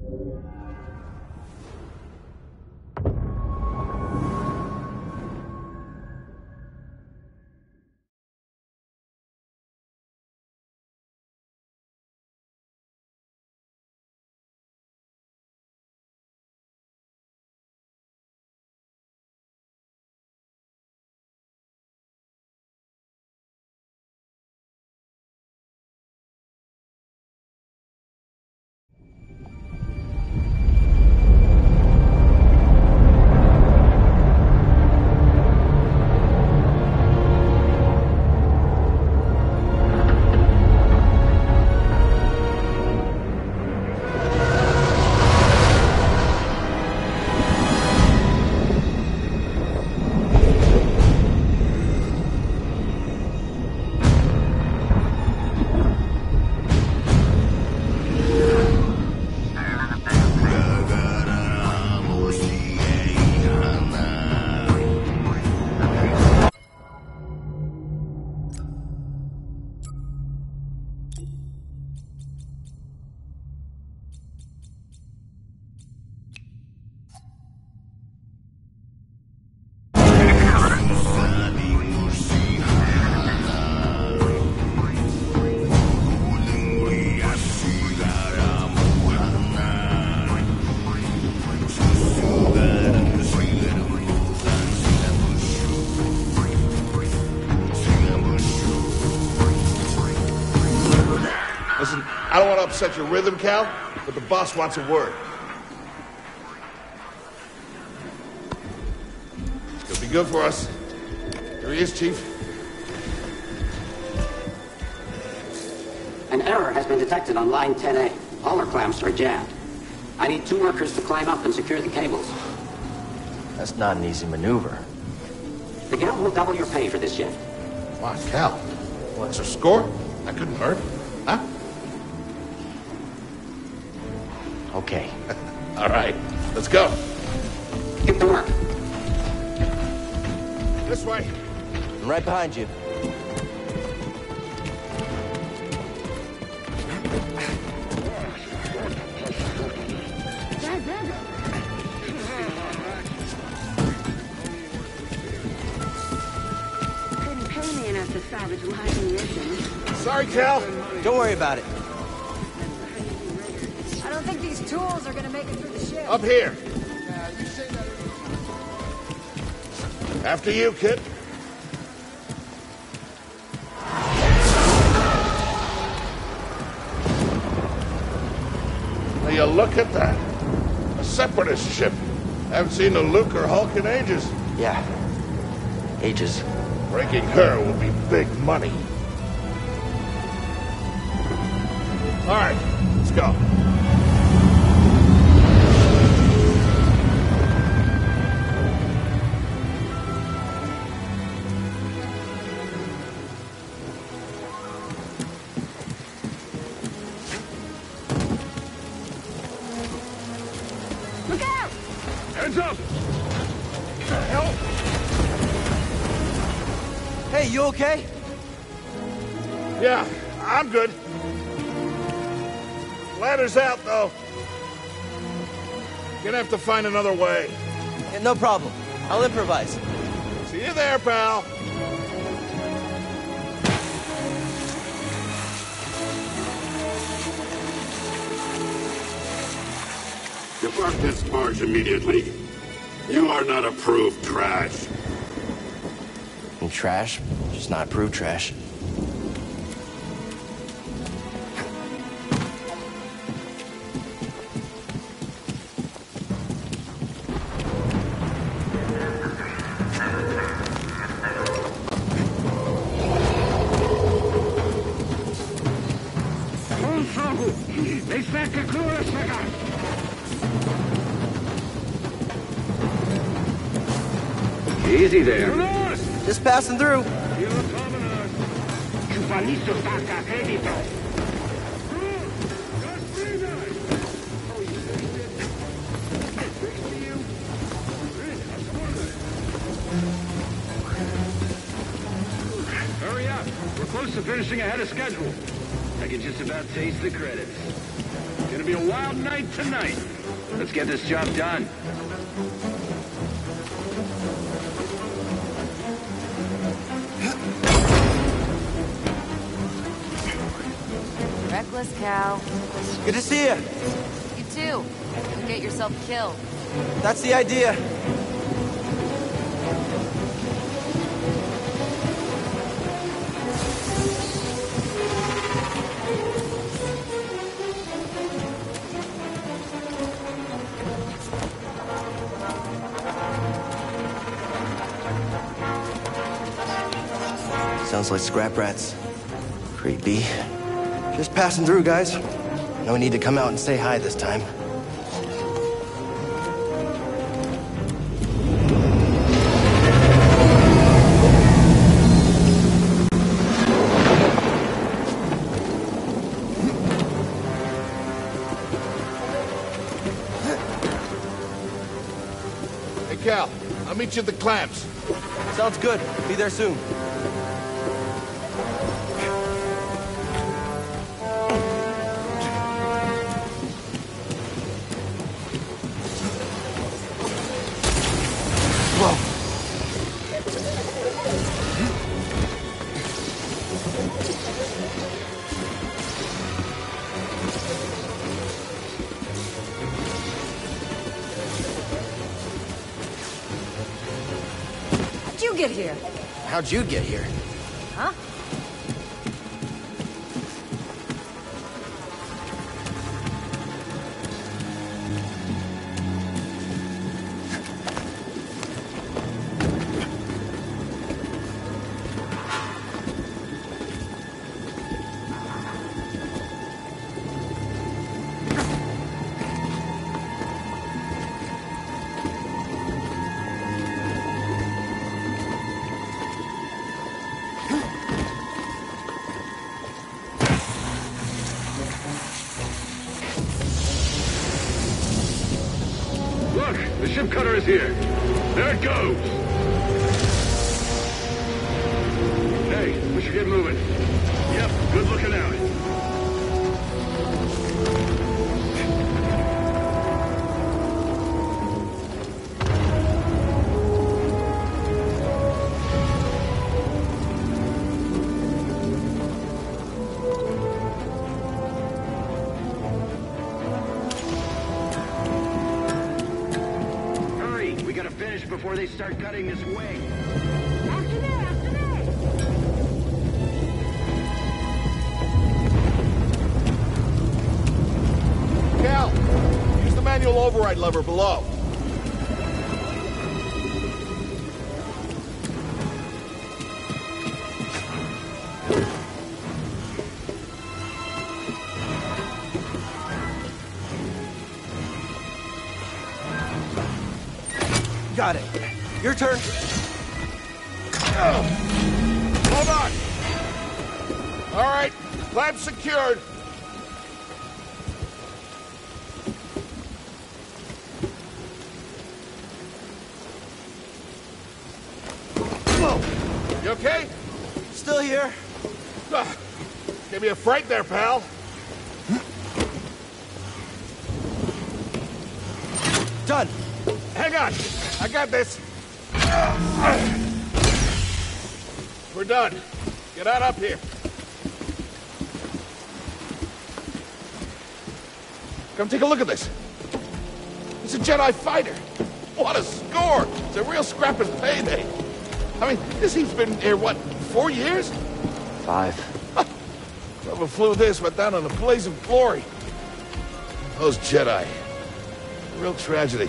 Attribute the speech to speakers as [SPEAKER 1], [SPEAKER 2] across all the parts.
[SPEAKER 1] Listen, I don't want to upset your rhythm, Cal, but the boss wants a word. Could be good for us. Here he is, Chief.
[SPEAKER 2] An error has been detected on line 10A. All our clamps are jammed. I need 2 workers to climb up and secure the cables.
[SPEAKER 3] That's not an easy maneuver.
[SPEAKER 2] The guild will double your pay for this shift.
[SPEAKER 1] Come on, Cal. What's our score? That couldn't hurt. Huh?
[SPEAKER 3] Okay.
[SPEAKER 1] All right. Let's go.
[SPEAKER 2] Get to work.
[SPEAKER 1] This way.
[SPEAKER 3] I'm right behind you.
[SPEAKER 4] Couldn't pay me enough to salvage my mission.
[SPEAKER 1] Sorry, Cal.
[SPEAKER 3] Don't worry about it.
[SPEAKER 4] I don't think these tools are gonna make it through the ship.
[SPEAKER 1] Up here. After you, kid. Now you look at that. A separatist ship. Haven't seen a Luke or Hulk in ages.
[SPEAKER 3] Yeah. Ages.
[SPEAKER 1] Breaking her will be big money. All right, let's go.
[SPEAKER 4] Look out!
[SPEAKER 1] Hands up! What the hell?
[SPEAKER 3] Hey, you okay?
[SPEAKER 1] Yeah, I'm good. Ladder's out, though. Gonna have to find another way.
[SPEAKER 3] Yeah, no problem. I'll improvise.
[SPEAKER 1] See you there, pal.
[SPEAKER 5] Depart this barge immediately. You are not approved trash.
[SPEAKER 3] I'm trash, just not approved trash.
[SPEAKER 5] Easy there.
[SPEAKER 3] Just passing through.
[SPEAKER 6] Hurry up. We're close to finishing ahead of schedule. I can just about taste the credits. Gonna be a wild night tonight. Let's get this job done.
[SPEAKER 7] Reckless cow.
[SPEAKER 3] Good to see you.
[SPEAKER 7] You too. You'll get yourself killed.
[SPEAKER 3] That's the idea. Sounds like scrap rats. Creepy. Just passing through, guys. No need to come out and say hi this time.
[SPEAKER 1] Hey, Cal, I'll meet you at the clamps.
[SPEAKER 3] Sounds good. Be there soon.
[SPEAKER 7] How'd you get here?
[SPEAKER 3] How'd you get here?
[SPEAKER 7] Huh?
[SPEAKER 6] Look, the ship cutter is here. There it goes. Hey, we should get moving. Yep, good looking out. Hurry, we gotta finish before they start cutting this wing.
[SPEAKER 4] After me, after me.
[SPEAKER 1] Cal, use the manual override lever below.
[SPEAKER 3] Got it. Your turn.
[SPEAKER 1] Hold on. All right, clamp secured. Whoa. You okay?
[SPEAKER 3] Still here.
[SPEAKER 1] Give me a fright there, pal.
[SPEAKER 3] Done.
[SPEAKER 1] Hang on. I got this. We're done. Get on up here. Come take a look at this. It's a Jedi fighter. What a score! It's a real scrapper's payday. I mean, this he's been here, what, 4 years?
[SPEAKER 3] 5.
[SPEAKER 1] Whoever flew this went down in a blaze of glory. Those Jedi. Real tragedy.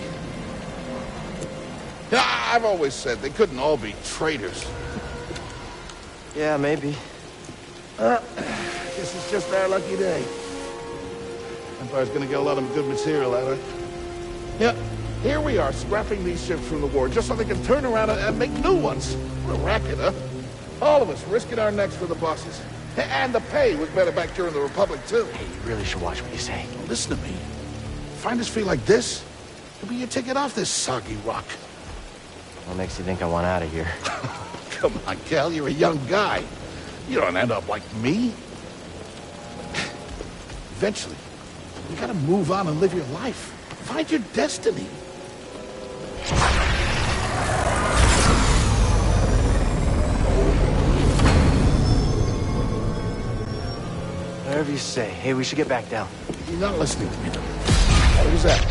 [SPEAKER 1] Yeah, I've always said they couldn't all be traitors.
[SPEAKER 3] Yeah, maybe.
[SPEAKER 1] Guess it's just our lucky day. Empire's gonna get a lot of good material out of it. Yeah, here we are, scrapping these ships from the war just so they can turn around and make new ones. What a racket, huh? All of us risking our necks for the bosses. And the pay was better back during the Republic, too.
[SPEAKER 3] Hey, you really should watch what you say.
[SPEAKER 1] Listen to me. Find us free like this, it'll be your ticket off this soggy rock.
[SPEAKER 3] What makes you think I want out of here?
[SPEAKER 1] Come on, Cal, you're a young guy. You don't end up like me. Eventually, You gotta move on and live your life. Find your destiny.
[SPEAKER 3] Whatever you say. Hey, we should get back down.
[SPEAKER 1] You're not listening to me. What was that?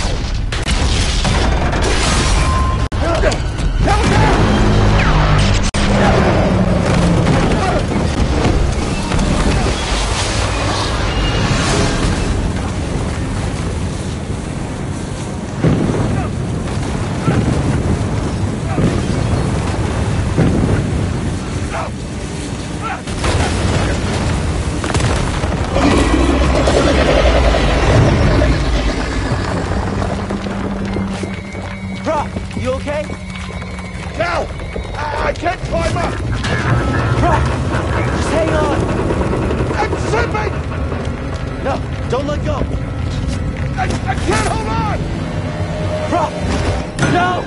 [SPEAKER 3] You okay?
[SPEAKER 1] Cal! I can't climb up!
[SPEAKER 3] Bro, just hang on!
[SPEAKER 1] I'm slipping!
[SPEAKER 3] No, don't let go!
[SPEAKER 1] I can't hold on!
[SPEAKER 3] Bro! No!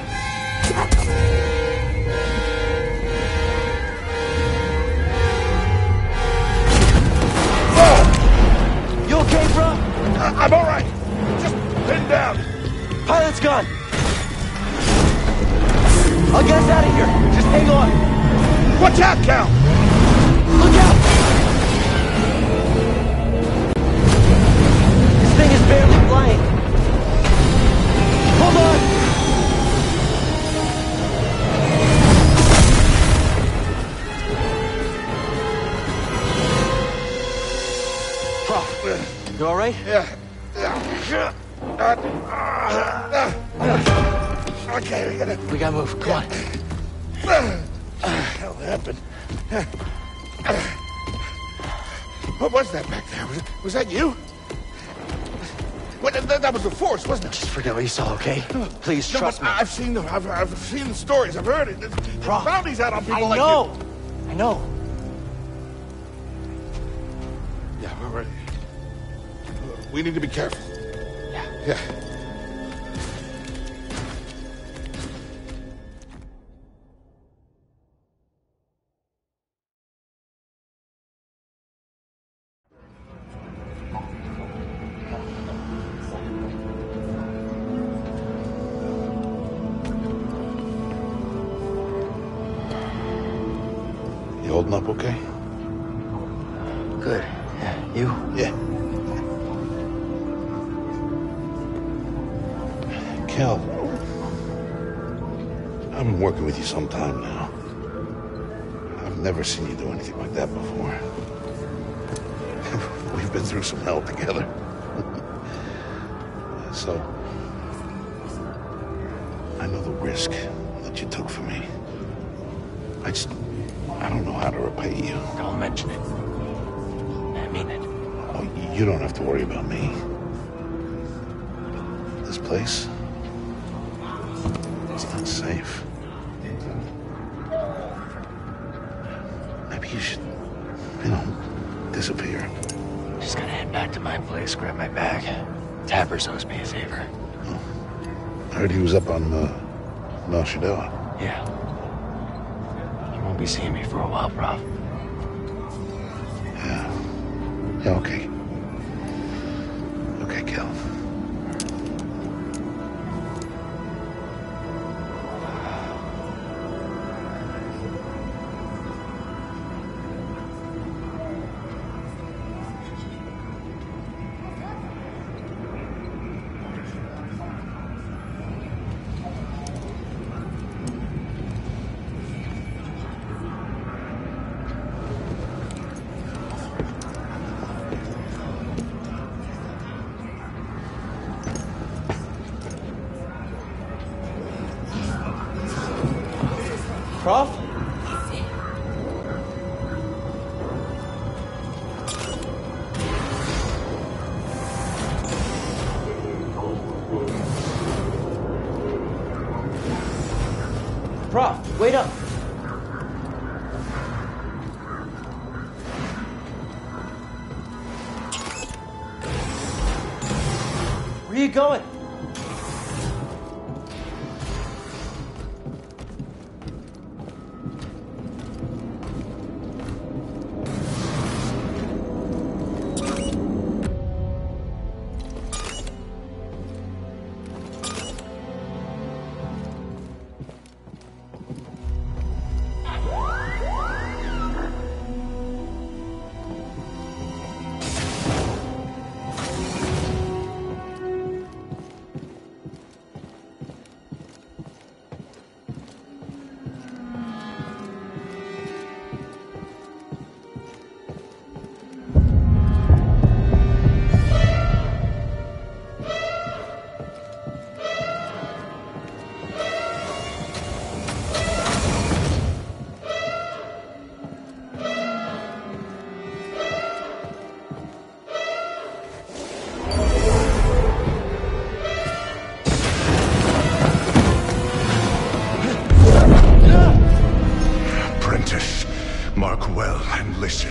[SPEAKER 3] You okay, bro?
[SPEAKER 1] I'm alright. Just pinned down.
[SPEAKER 3] Pilot's gone! I'll get us out of here. Just hang on.
[SPEAKER 1] Watch out, Cal!
[SPEAKER 3] Look out! This thing is barely flying. Hold on! Prof, you all right?
[SPEAKER 1] Yeah. Okay,
[SPEAKER 3] We gotta move. Come on.
[SPEAKER 1] What the hell happened? What was that back there? Was that you? That was the Force, wasn't it?
[SPEAKER 3] Just forget what you saw, okay? Please
[SPEAKER 1] No,
[SPEAKER 3] trust
[SPEAKER 1] but
[SPEAKER 3] me.
[SPEAKER 1] I've seen the stories. I've heard it. There's
[SPEAKER 3] Prof,
[SPEAKER 1] bounties out on people
[SPEAKER 3] I
[SPEAKER 1] like
[SPEAKER 3] know.
[SPEAKER 1] you.
[SPEAKER 3] I know.
[SPEAKER 1] Yeah, we're ready. We need to be careful. Yeah. You holding up okay?
[SPEAKER 3] Good. Yeah, you?
[SPEAKER 1] Yeah. Cal, I've been working with you some time now. I've never seen you do anything like that before. We've been through some hell together. So, I know the risk that you took for me. I don't know how to repay you.
[SPEAKER 3] Don't mention it. I mean it.
[SPEAKER 1] Oh, you don't have to worry about me. This place, it's not safe. Maybe you should, disappear.
[SPEAKER 3] Just gotta head back to my place, grab my bag. Tappers owes me a favor.
[SPEAKER 1] I heard he was up on, Noshidella.
[SPEAKER 3] Yeah. You won't be seeing me for a while, Prof.
[SPEAKER 1] Yeah, okay. Okay, Cal.
[SPEAKER 3] Prof? Prof, wait up. Where are you going?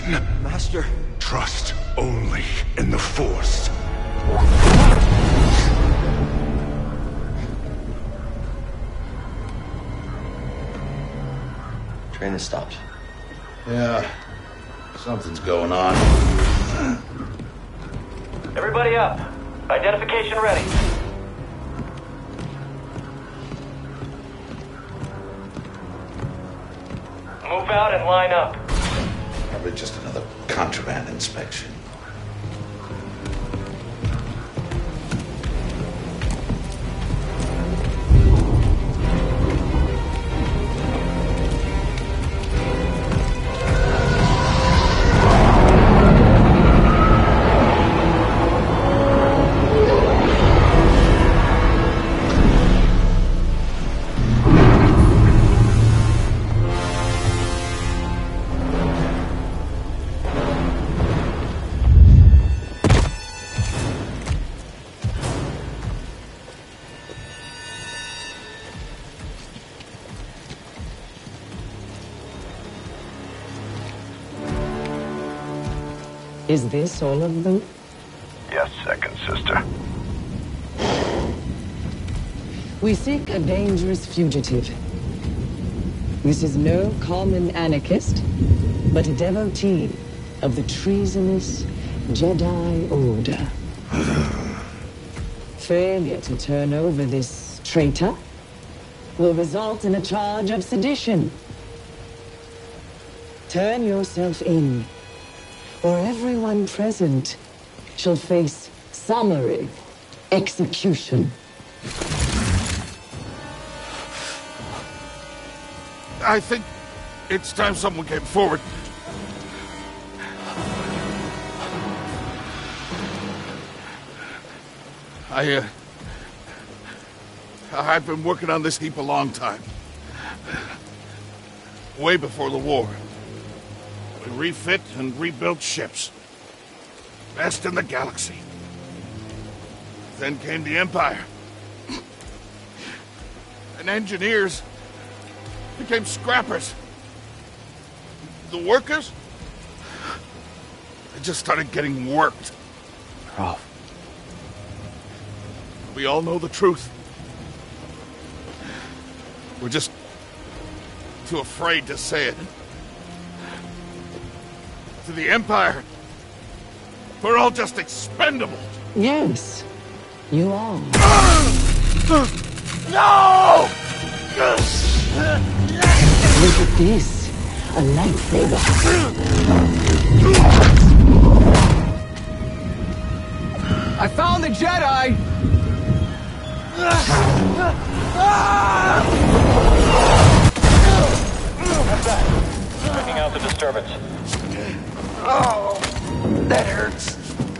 [SPEAKER 5] Anakin.
[SPEAKER 3] Master.
[SPEAKER 5] Trust only in the Force.
[SPEAKER 3] Train has stopped.
[SPEAKER 1] Yeah, something's going on.
[SPEAKER 8] Everybody up. Identification ready. Move out and line up.
[SPEAKER 1] Probably just another contraband inspection.
[SPEAKER 9] Is this all of them?
[SPEAKER 6] Yes, second sister.
[SPEAKER 9] We seek a dangerous fugitive. This is no common anarchist, but a devotee of the treasonous Jedi Order. Failure to turn over this traitor will result in a charge of sedition. Turn yourself in, or everyone present shall face summary execution.
[SPEAKER 1] I think it's time someone came forward. I've been working on this heap a long time. Way before the war. We refit and rebuilt ships. Best in the galaxy. Then came the Empire. And engineers became scrappers. The workers, they just started getting worked.
[SPEAKER 3] Oh.
[SPEAKER 1] We all know the truth. We're just too afraid to say it. To the Empire, we're all just expendable.
[SPEAKER 9] Yes, you are.
[SPEAKER 1] No!
[SPEAKER 9] Look at this, a lightsaber.
[SPEAKER 3] I found the Jedi!
[SPEAKER 8] Checking out the disturbance.
[SPEAKER 3] Oh, that hurts.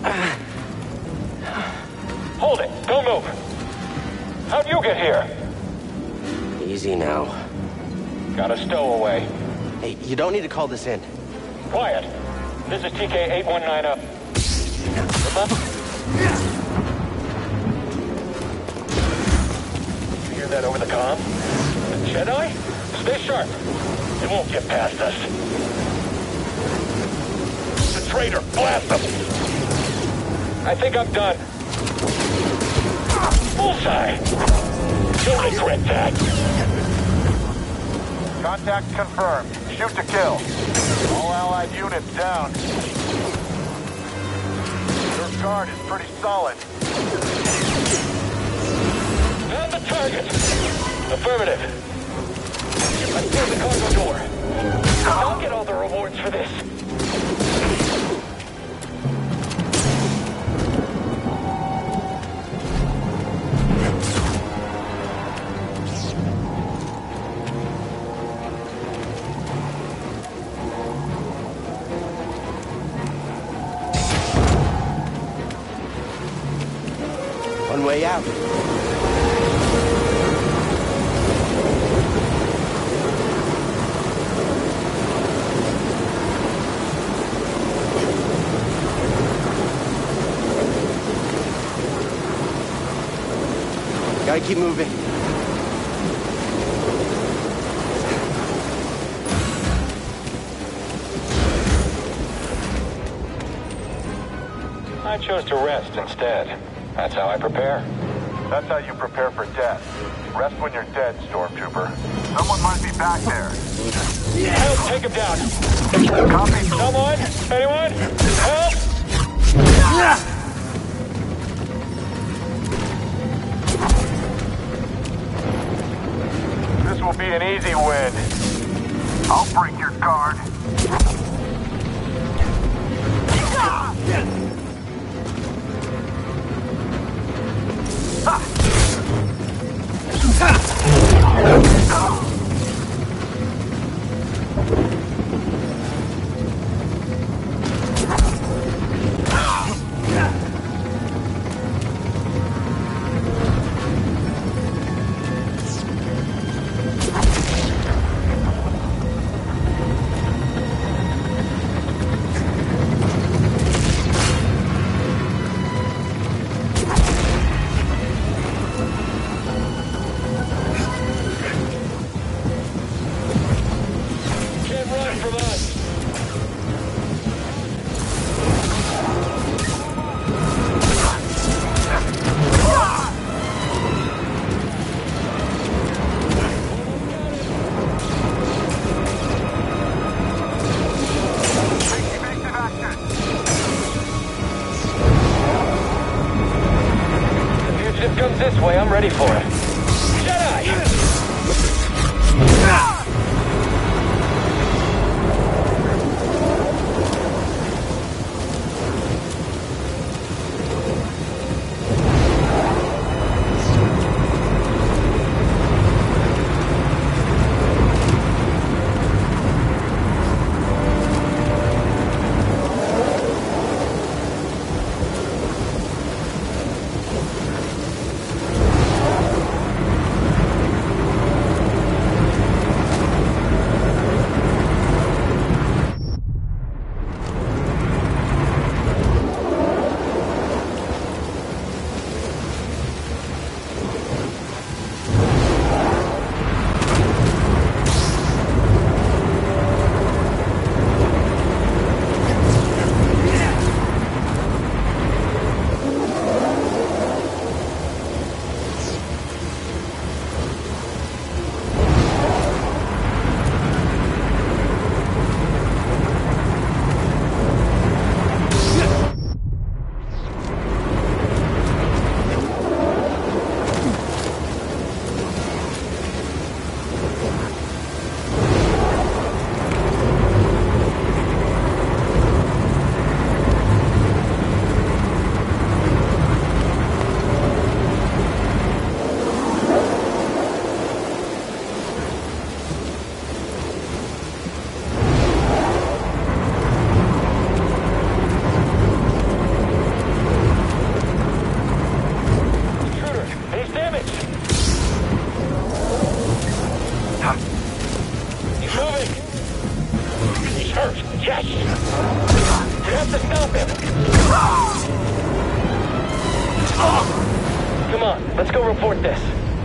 [SPEAKER 8] Hold it. Don't move. How'd you get here?
[SPEAKER 3] Easy now.
[SPEAKER 8] Got a stowaway.
[SPEAKER 3] Hey, you don't need to call this in.
[SPEAKER 8] Quiet. This is TK-8190. Remember? You hear that over the comm? The Jedi? Stay sharp. They won't get past us. The traitor! Blast them! I think I'm done. Bullseye! You'll regret that. Contact confirmed. Shoot to kill. All allied units down. Your guard is pretty solid. Found the target. Affirmative. Let's close the cargo door. I'll get all the rewards for this.
[SPEAKER 3] One way out. Gotta keep moving.
[SPEAKER 8] I chose to rest instead. That's how I prepare.
[SPEAKER 10] That's how you prepare for death. Rest when you're dead, Stormtrooper. Someone might be back there.
[SPEAKER 8] Help, take him down.
[SPEAKER 10] Copy.
[SPEAKER 8] Someone? Anyone? Help!
[SPEAKER 10] This will be an easy win. I'll break your guard.
[SPEAKER 8] This way, I'm ready for it. Jedi! Come on, let's go report this.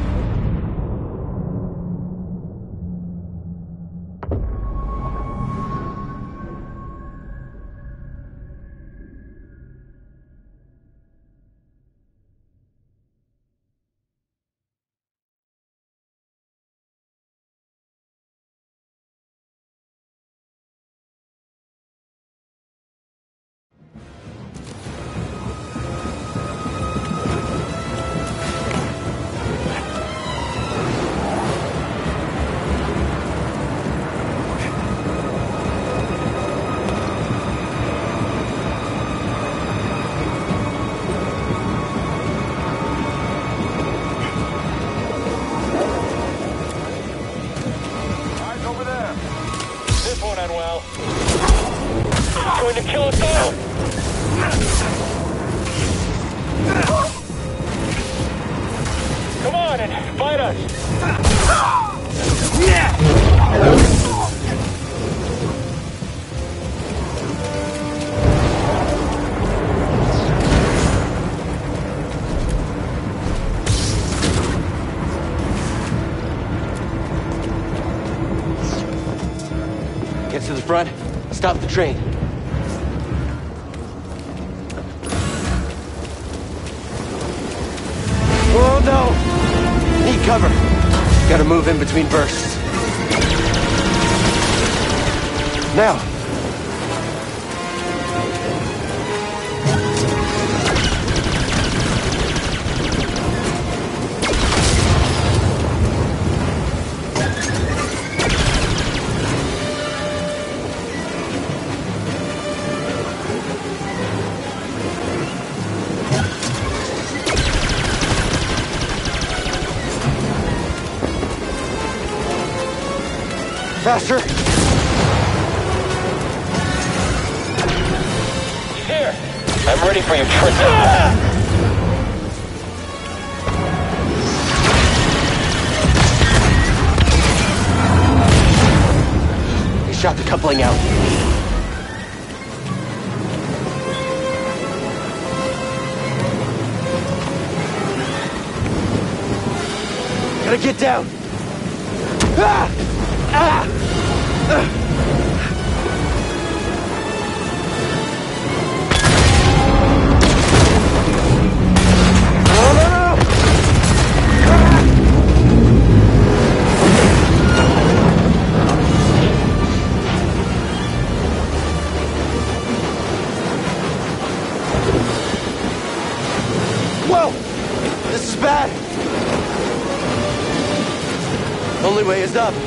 [SPEAKER 8] Well, it's going to kill us all! Come on and fight us!
[SPEAKER 3] Get to the front, stop the train. cover. Gotta move in between bursts. Now. Faster!
[SPEAKER 8] Here! I'm ready for your trick.
[SPEAKER 3] He shot the coupling out. Gotta get down! Ah! Ah! Whoa! This is bad! Only way is up.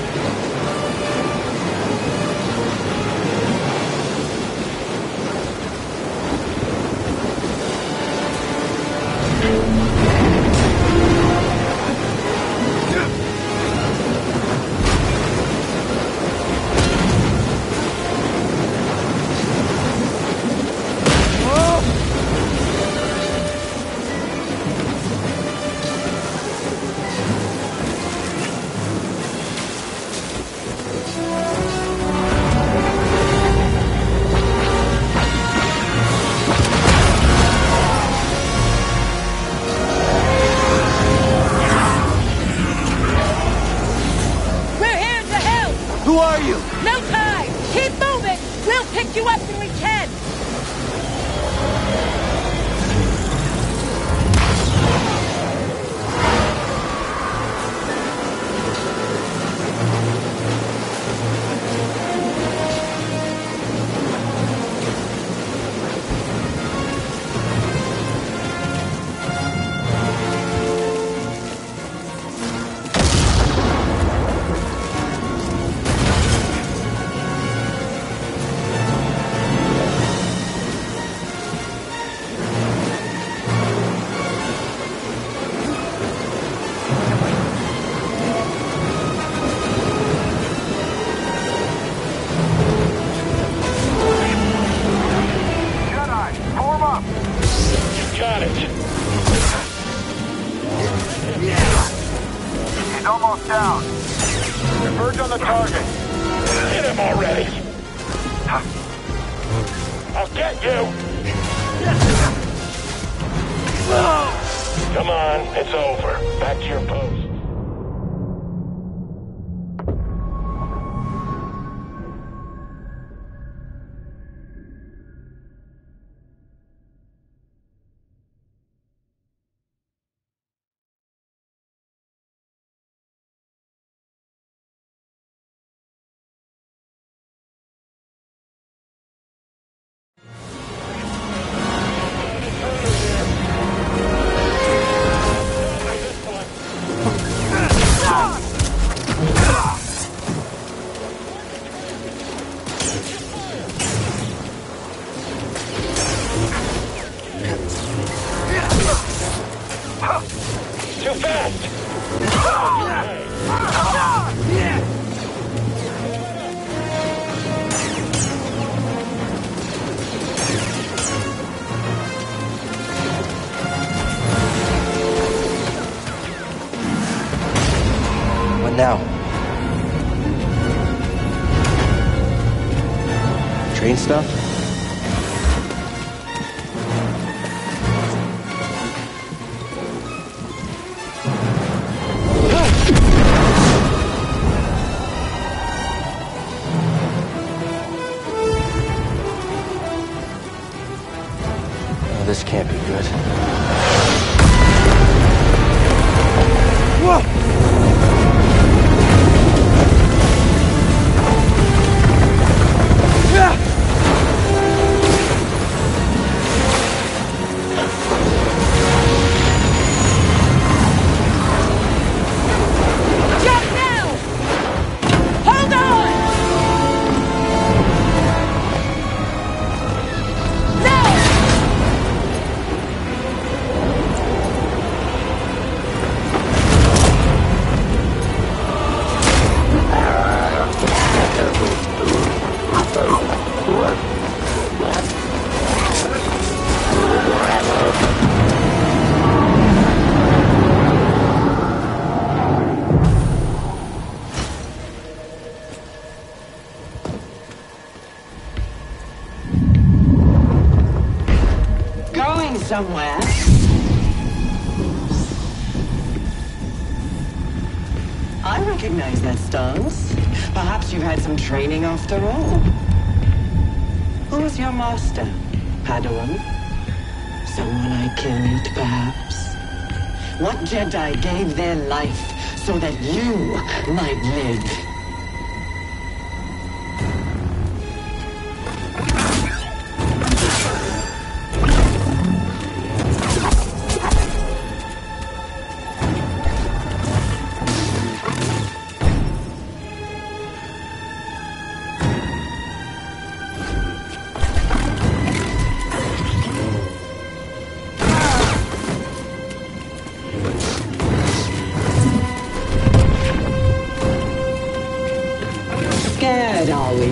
[SPEAKER 3] Who are you?
[SPEAKER 11] No time! Keep moving! We'll pick you up when we can!
[SPEAKER 8] Got it.
[SPEAKER 10] He's almost down. Converge on the target.
[SPEAKER 8] Hit him already. I'll get you. Come on, it's over. Back to your post. Too fast!
[SPEAKER 3] What now? Train stuff? This can't be good. Whoa!
[SPEAKER 9] somewhere. I recognize that stance. Perhaps you've had some training after all. Who was your master, Padawan? Someone I killed, perhaps? What Jedi gave their life so that you might live? Scared, are we?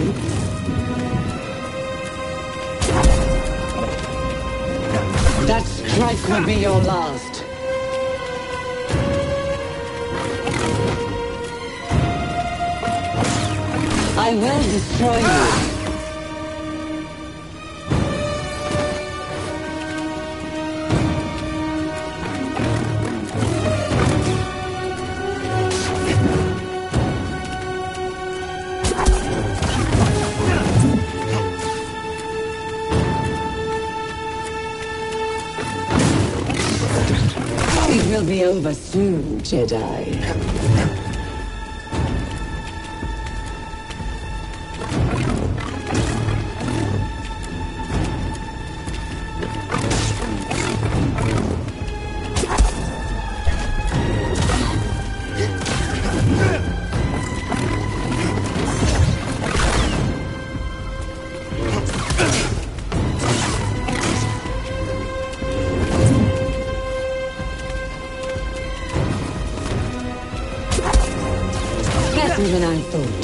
[SPEAKER 9] That strike will be your last. I will destroy you. It will be over soon, Jedi. Better than I thought.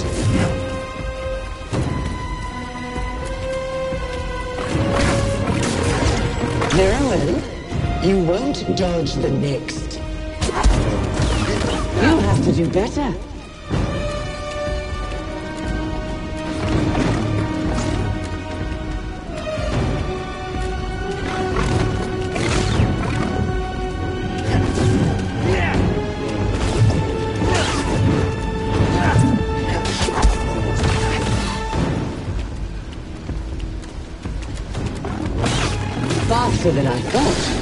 [SPEAKER 9] Very well. You won't dodge the next. You'll have to do better. Faster than I thought.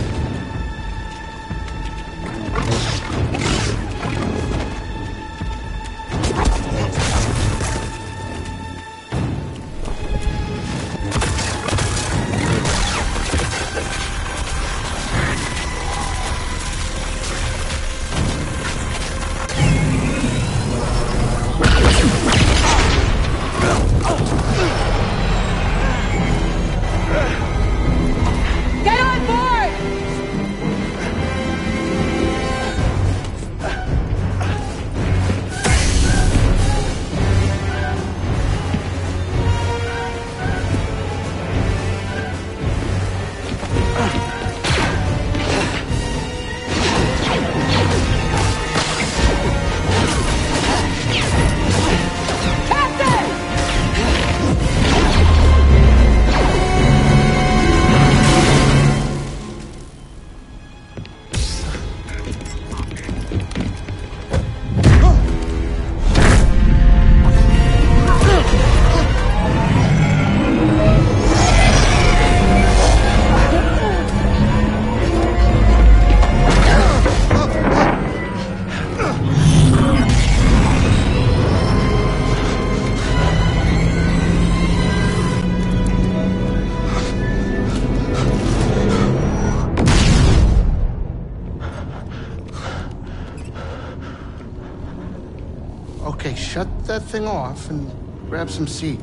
[SPEAKER 1] Okay, shut that thing off and grab some seat.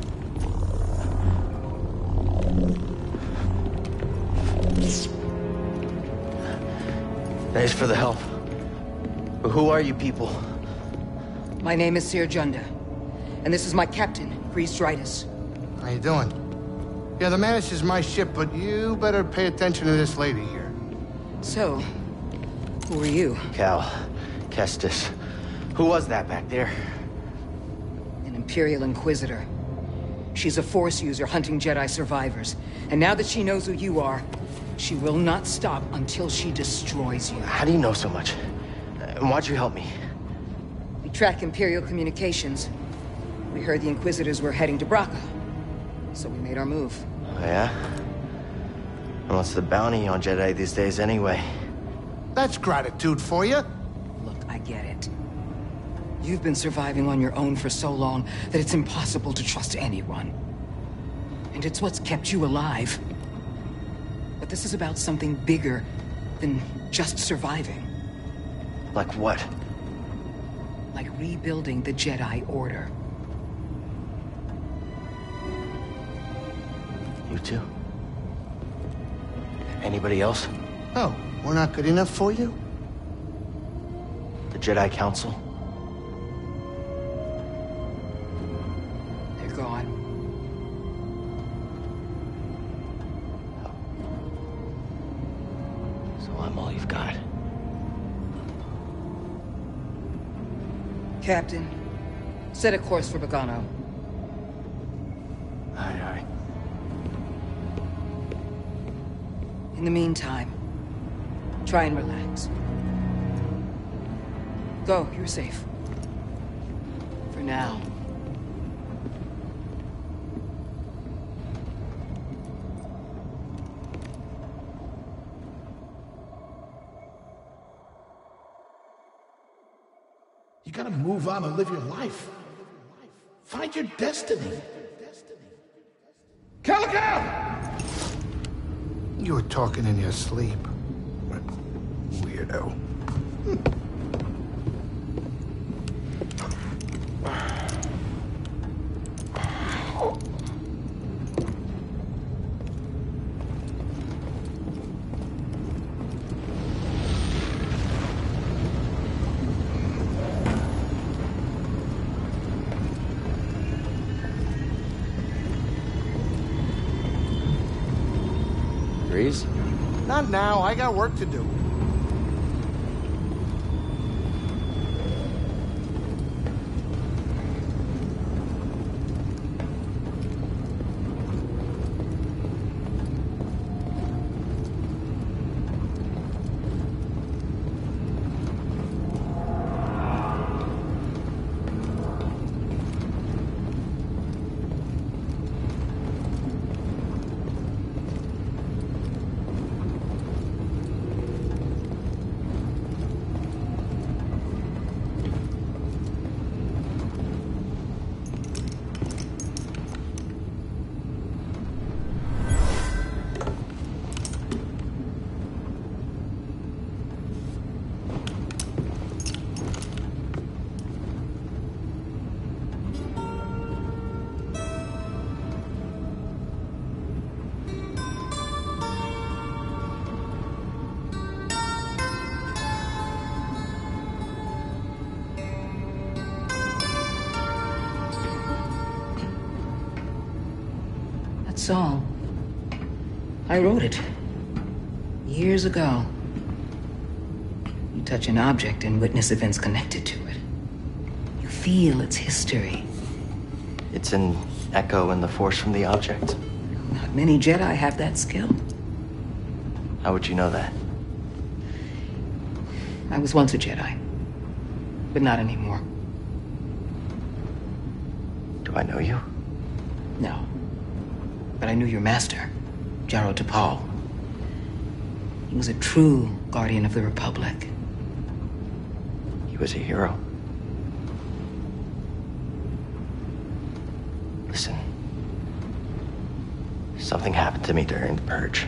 [SPEAKER 3] Thanks for the help. But who are you people?
[SPEAKER 12] My name is Seer Junda, and this is my captain, Priest Dridus.
[SPEAKER 1] How you doing? Yeah, the Mantis is my ship, but you better pay attention to this lady here.
[SPEAKER 12] So, who are you?
[SPEAKER 3] Cal. Kestis. Who was that back there?
[SPEAKER 12] An Imperial Inquisitor. She's a Force user hunting Jedi survivors. And now that she knows who you are, She will not stop until she destroys you.
[SPEAKER 3] How do you know so much? And why'd you help me?
[SPEAKER 12] We track Imperial communications. We heard the Inquisitors were heading to Braca, so we made our move.
[SPEAKER 3] Oh, yeah? And what's the bounty on Jedi these days anyway?
[SPEAKER 13] That's gratitude for you.
[SPEAKER 12] Look, I get it. You've been surviving on your own for so long that it's impossible to trust anyone. And it's what's kept you alive. But this is about something bigger than just surviving.
[SPEAKER 3] Like what?
[SPEAKER 12] Like rebuilding the Jedi Order.
[SPEAKER 3] You too? Anybody else?
[SPEAKER 13] Oh, we're not good enough for you?
[SPEAKER 3] The Jedi Council?
[SPEAKER 12] They're gone.
[SPEAKER 3] So I'm all you've got.
[SPEAKER 12] Captain, set a course for Bogano.
[SPEAKER 3] Aye, aye.
[SPEAKER 12] In the meantime, try and relax. Go, you're safe. For now.
[SPEAKER 1] You gotta move on and live your life. Find your destiny. Calico!
[SPEAKER 13] You were talking in your sleep. Weirdo.
[SPEAKER 3] Breeze?
[SPEAKER 13] Not now, I got work to do.
[SPEAKER 12] That's all. I wrote it. Years ago. You touch an object and witness events connected to it. You feel its history.
[SPEAKER 3] It's an echo in the Force from the object.
[SPEAKER 12] Not many Jedi have that skill.
[SPEAKER 3] How would you know that?
[SPEAKER 12] I was once a Jedi, but not anymore.
[SPEAKER 3] Do I know you?
[SPEAKER 12] No. But I knew your master, Jaro Tapal. He was a true guardian of the Republic.
[SPEAKER 3] He was a hero. Listen. Something happened to me during the Purge.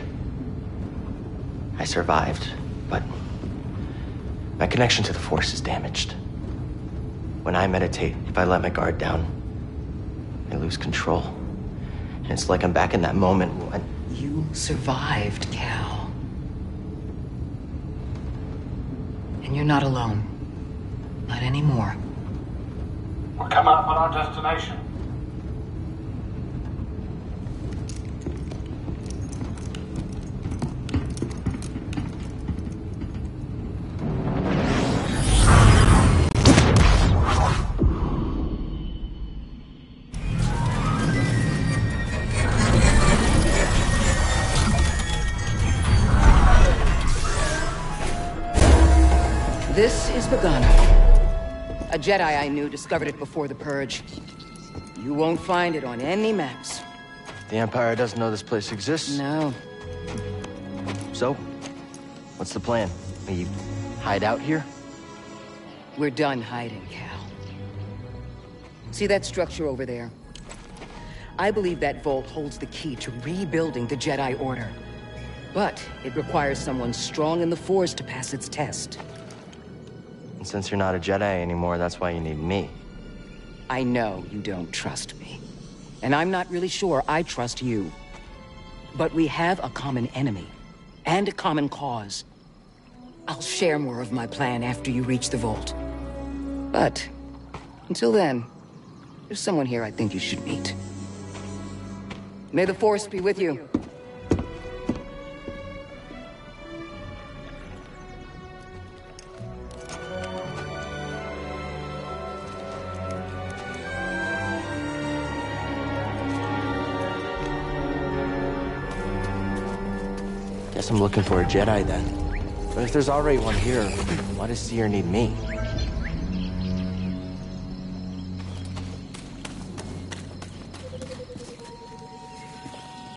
[SPEAKER 3] I survived, but my connection to the Force is damaged. When I meditate, if I let my guard down, I lose control. And it's like I'm back in that moment when...
[SPEAKER 12] You survived, Cal. And you're not alone. Not anymore.
[SPEAKER 10] We're coming up on our destination.
[SPEAKER 12] Pagano. A Jedi I knew discovered it before the Purge. You won't find it on any maps.
[SPEAKER 3] The Empire doesn't know this place exists?
[SPEAKER 12] No.
[SPEAKER 3] So, what's the plan? We hide out here?
[SPEAKER 12] We're done hiding, Cal. See that structure over there? I believe that vault holds the key to rebuilding the Jedi Order. But it requires someone strong in the Force to pass its test.
[SPEAKER 3] And since you're not a Jedi anymore, that's why you need me.
[SPEAKER 12] I know you don't trust me. And I'm not really sure I trust you. But we have a common enemy. And a common cause. I'll share more of my plan after you reach the vault. But, until then, there's someone here I think you should meet. May the Force be with you.
[SPEAKER 3] Guess I'm looking for a Jedi then. But if there's already one here, why does Seer need me?